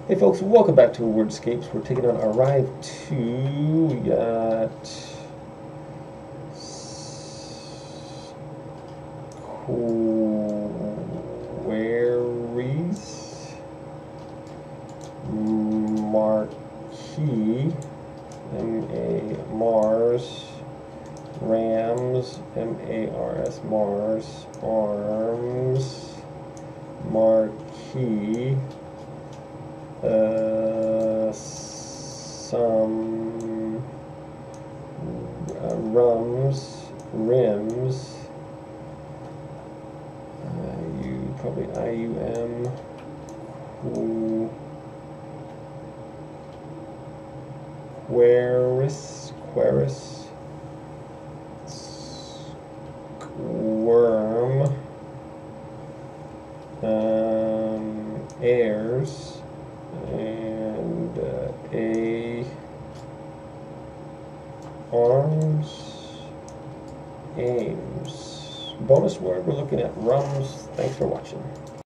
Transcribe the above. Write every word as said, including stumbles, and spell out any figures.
Hey folks, welcome back to WORDSCAPES. We're taking on Arrive two. We got queries, marquee, M A Mars, Rams, M A R S Mars, arms, marquee, uh, some uh, rums, rims, uh, you probably I U M, qu queris, queris, worm, um, airs, and uh, a arms, aims. Bonus word, we're looking at rums. Thanks for watching.